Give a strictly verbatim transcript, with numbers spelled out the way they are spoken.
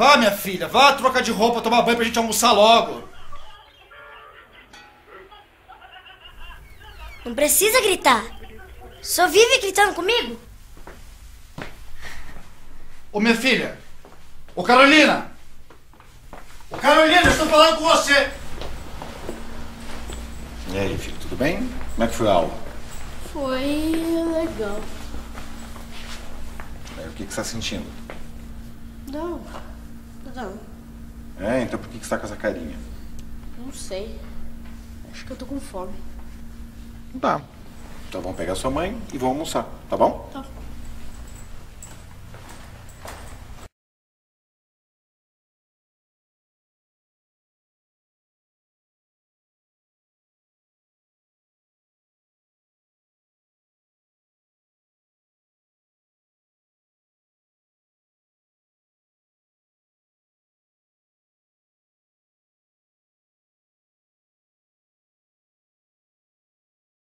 Vá, minha filha, vá trocar de roupa, tomar banho pra gente almoçar logo. Não precisa gritar. Só vive gritando comigo. Ô, minha filha. Ô, Carolina. Ô, Carolina, eu estou falando com você. E aí, filho, tudo bem? Como é que foi a aula? Foi legal. É, o que, que você tá sentindo? Não, não, É, então por que, que você tá com essa carinha? não sei. Acho que eu tô com fome. Tá. Então vamos pegar sua mãe e vamos almoçar, tá bom? Tá.